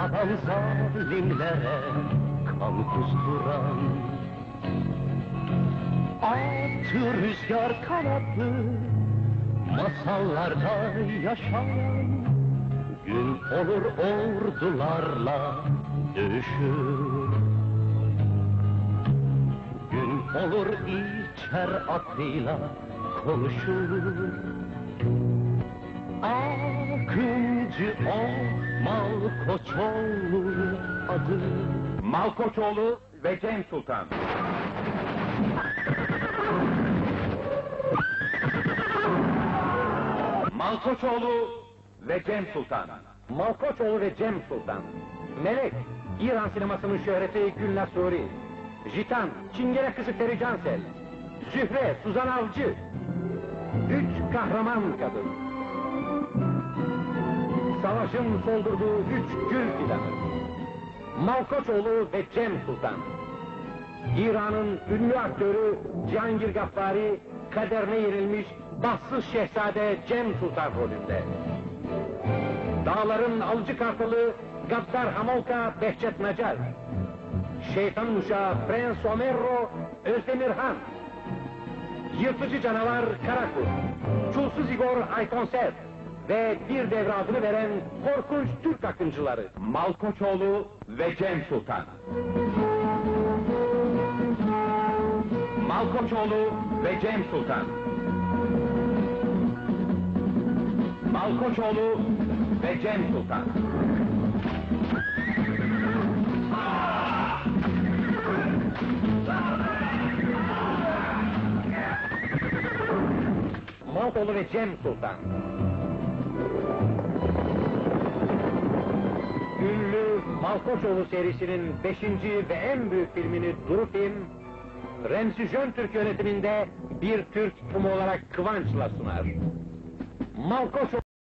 Adam zalimlere kan kusturan, atı rüzgar kanatlı masallarda yaşayan, gün olur ordularla dövüşür. Gün olur içer aklıyla konuşur. Akıncı o Malkoçoğlu adı. Malkoçoğlu ve Cem Sultan. Malkoçoğlu ve Cem Sultan. Malkoçoğlu ve Cem Sultan. Melek, İran sinemasının şöhreti Gülnaz Suri. Jitan, Çingene kızı Feri Cansel. Zühre, Suzan Avcı. 3 kahraman kadın. Savaşın soldurduğu 3 gül fidanı. Malkoçoğlu ve Cem Sultan. İran'ın ünlü aktörü Cihangir Gaffari, kaderine yenilmiş bahtsız şehzade Cem Sultan rolünde. Dağların alıcı kartalı Gaddar Hamolka Behçet Nacar. Şeytan uşağı Prens Omerro Özdemir Han. Yırtıcı canavar Karakurt. Çulsuz Igor Aykonsev. Ve bir devre adını veren korkunç Türk akıncıları. Malkoçoğlu ve Cem Sultan. Malkoçoğlu ve Cem Sultan. Malkoçoğlu ve Cem Sultan. Malkoçoğlu ve Cem Sultan. Ünlü Malkoçoğlu serisinin 5. ve en büyük filmini Duru Film, Remzi Jöntürk yönetiminde bir Türk yapımı olarak kıvançla sunar. Malkoçoğlu